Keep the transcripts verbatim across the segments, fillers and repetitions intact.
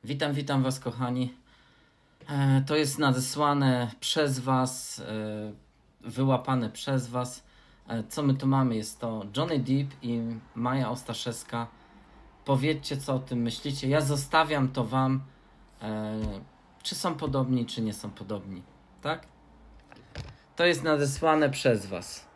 Witam, witam Was, kochani. E, to jest nadesłane przez Was, e, wyłapane przez Was. E, co my tu mamy? Jest to Johnny Depp i Maja Ostaszewska. Powiedzcie, co o tym myślicie. Ja zostawiam to Wam, e, czy są podobni, czy nie są podobni. Tak? To jest nadesłane przez Was.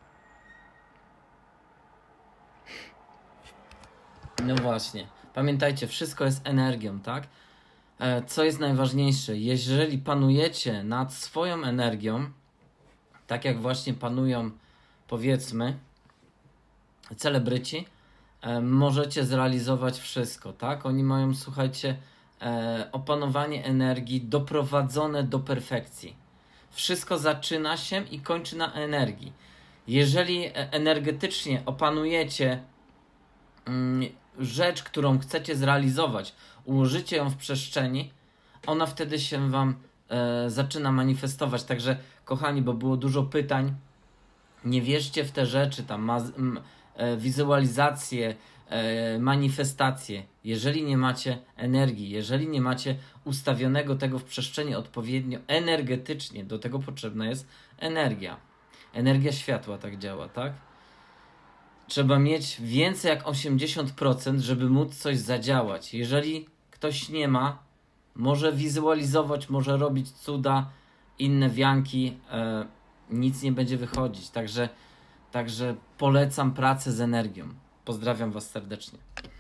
No właśnie. Pamiętajcie, wszystko jest energią, tak? Co jest najważniejsze, jeżeli panujecie nad swoją energią, tak jak właśnie panują, powiedzmy, celebryci, e, możecie zrealizować wszystko, tak? Oni mają, słuchajcie, e, opanowanie energii doprowadzone do perfekcji. Wszystko zaczyna się i kończy na energii. Jeżeli energetycznie opanujecie mm, rzecz, którą chcecie zrealizować, ułożycie ją w przestrzeni, ona wtedy się Wam e, zaczyna manifestować. Także, kochani, bo było dużo pytań, nie wierzcie w te rzeczy, tam ma, m, e, wizualizacje, e, manifestacje. Jeżeli nie macie energii, jeżeli nie macie ustawionego tego w przestrzeni odpowiednio energetycznie, do tego potrzebna jest energia. Energia światła tak działa, tak? Trzeba mieć więcej jak osiemdziesiąt procent, żeby móc coś zadziałać. Jeżeli ktoś nie ma, może wizualizować, może robić cuda, inne wianki, e, nic nie będzie wychodzić. Także, także polecam pracę z energią. Pozdrawiam Was serdecznie.